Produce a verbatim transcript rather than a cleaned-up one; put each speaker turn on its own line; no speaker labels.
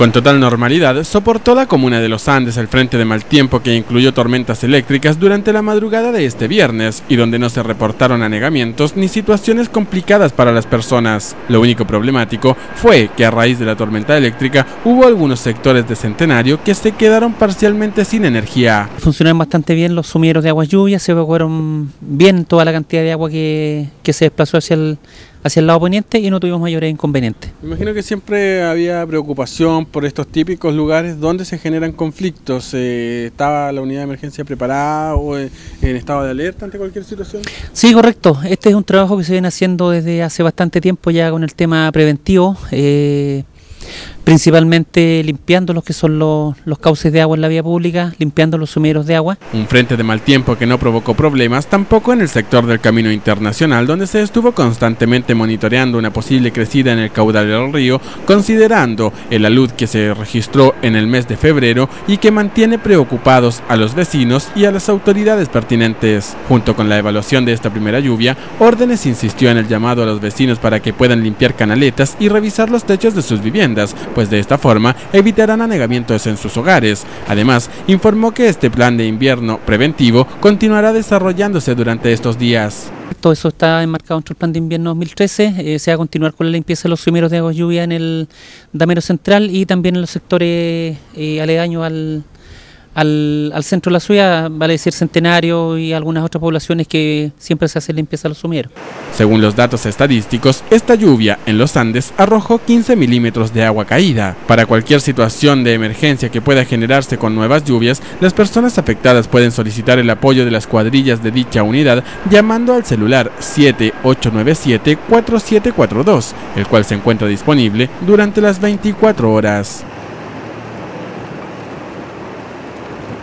Con total normalidad, soportó la comuna de Los Andes el frente de mal tiempo que incluyó tormentas eléctricas durante la madrugada de este viernes y donde no se reportaron anegamientos ni situaciones complicadas para las personas. Lo único problemático fue que a raíz de la tormenta eléctrica hubo algunos sectores de Centenario que se quedaron parcialmente sin energía.
Funcionaron bastante bien los sumilleros de aguas lluvias, se evacuaron bien toda la cantidad de agua que, que se desplazó hacia el hacia el lado poniente y no tuvimos mayores inconvenientes.
Me imagino que siempre había preocupación por estos típicos lugares donde se generan conflictos. Eh, ¿Estaba la unidad de emergencia preparada o en estado de alerta ante cualquier situación?
Sí, correcto. Este es un trabajo que se viene haciendo desde hace bastante tiempo ya con el tema preventivo. Eh, principalmente limpiando los que son los, los cauces de agua en la vía pública, limpiando los sumideros de agua.
Un frente de mal tiempo que no provocó problemas tampoco en el sector del Camino Internacional, donde se estuvo constantemente monitoreando una posible crecida en el caudal del río, considerando el alud que se registró en el mes de febrero y que mantiene preocupados a los vecinos y a las autoridades pertinentes. Junto con la evaluación de esta primera lluvia, Órdenes insistió en el llamado a los vecinos para que puedan limpiar canaletas y revisar los techos de sus viviendas, pues de esta forma evitarán anegamientos en sus hogares. Además, informó que este plan de invierno preventivo continuará desarrollándose durante estos días.
Todo eso está enmarcado dentro del plan de invierno dos mil trece, eh, se va a continuar con la limpieza de los sumideros de agua lluvia en el damero central y también en los sectores eh, aledaños al, al, al centro de la ciudad, vale decir Centenario y algunas otras poblaciones que siempre se hace limpieza de los sumideros.
Según los datos estadísticos, esta lluvia en los Andes arrojó quince milímetros de agua caída. Para cualquier situación de emergencia que pueda generarse con nuevas lluvias, las personas afectadas pueden solicitar el apoyo de las cuadrillas de dicha unidad llamando al celular siete ocho nueve siete cuatro siete cuatro dos, el cual se encuentra disponible durante las veinticuatro horas.